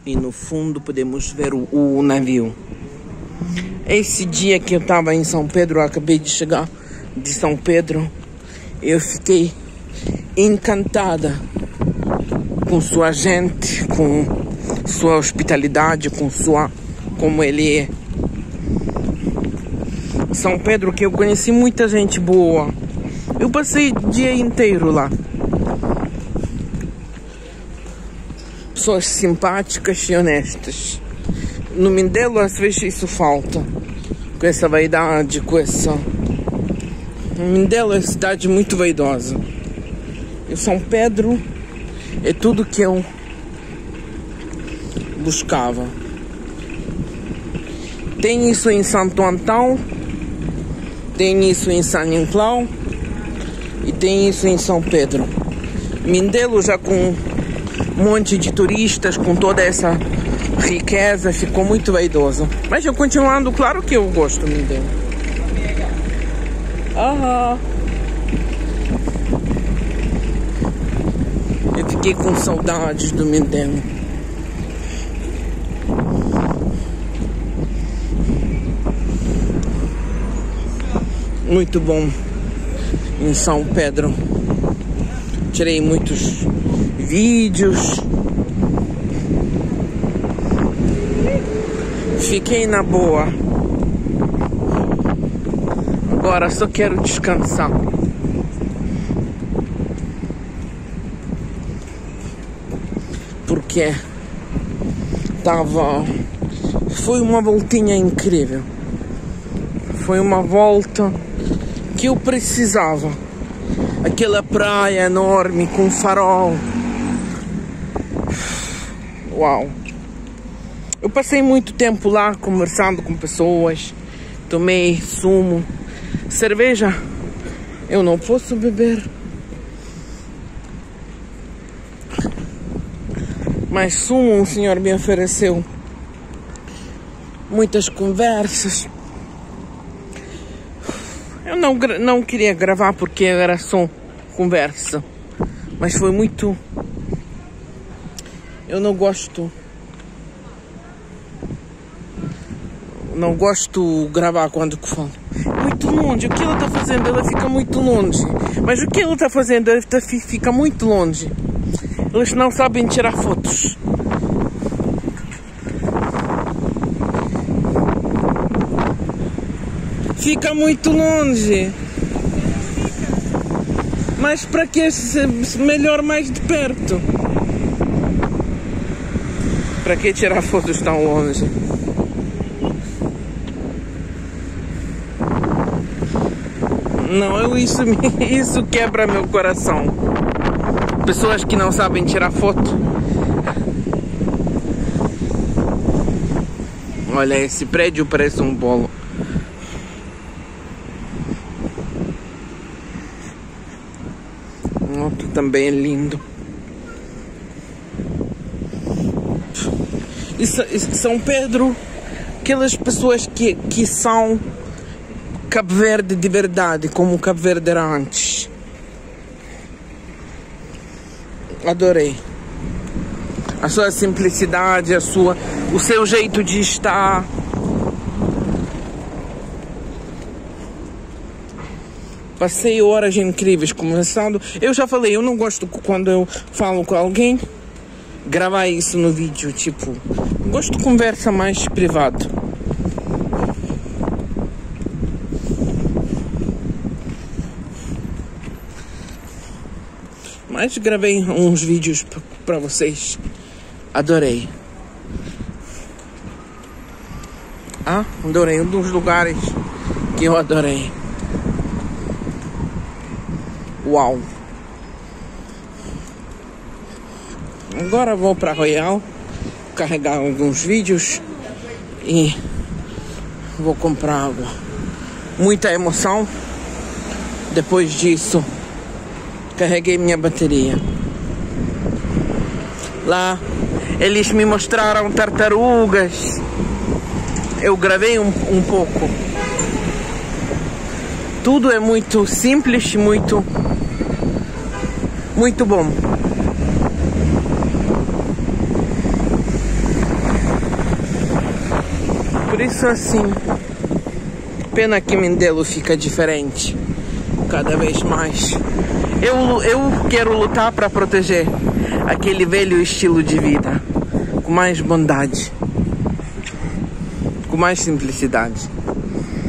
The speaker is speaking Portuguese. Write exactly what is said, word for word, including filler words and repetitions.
E no fundo podemos ver o, o navio. Esse dia que eu estava em São Pedro, eu acabei de chegar de São Pedro, eu fiquei encantada com sua gente, com sua hospitalidade, com sua, como ele é. São Pedro, que eu conheci muita gente boa. Eu passei o dia inteiro lá. Pessoas simpáticas e honestas. No Mindelo, às vezes, isso falta. Com essa vaidade, com essa... O Mindelo é uma cidade muito vaidosa. E São Pedro é tudo que eu buscava. Tem isso em Santo Antão, tem isso em São Nicolau e tem isso em São Pedro. Mindelo, já com um monte de turistas, com toda essa riqueza, ficou muito vaidoso. Mas eu continuando, claro que eu gosto do Mindelo. Aham. Eu fiquei com saudades do Mindelo. Muito bom em São Pedro. Tirei muitos vídeos. Fiquei na boa. Agora só quero descansar. Porque tava... Foi uma voltinha incrível. Foi uma volta que eu precisava. Aquela praia enorme com farol. Uau! Eu passei muito tempo lá conversando com pessoas. Tomei sumo. Cerveja eu não posso beber. Mas sumo o senhor me ofereceu. Muitas conversas. Eu não, não queria gravar porque era só conversa. Mas foi muito... Eu não gosto... Não gosto de gravar quando falo. Muito longe. O que ela está fazendo? Ela fica muito longe. Mas o que ela está fazendo? Ela fica muito longe. Eles não sabem tirar fotos. Fica muito longe. Mas para que melhor mais de perto? Para que tirar fotos tão longe? Não, eu, isso, isso quebra meu coração. Pessoas que não sabem tirar foto. Olha, esse prédio parece um bolo. Outro também é lindo. E São Pedro, aquelas pessoas que, que são Cabo Verde de verdade, como Cabo Verde era antes. Adorei. A sua simplicidade, a sua, o seu jeito de estar. Passei horas incríveis conversando. Eu já falei, eu não gosto quando eu falo com alguém gravar isso no vídeo, tipo, gosto de conversa mais privado. Mas gravei uns vídeos para vocês. Adorei. Ah, adorei. Um dos lugares que eu adorei. Uau. Agora vou para Royal carregar alguns vídeos e vou comprar água. Muita emoção. Depois disso, carreguei minha bateria. Lá eles me mostraram tartarugas. Eu gravei um, um pouco. Tudo é muito simples, muito, muito bom. isso assim, pena que Mindelo fica diferente cada vez mais. Eu, eu quero lutar para proteger aquele velho estilo de vida com mais bondade, com mais simplicidade.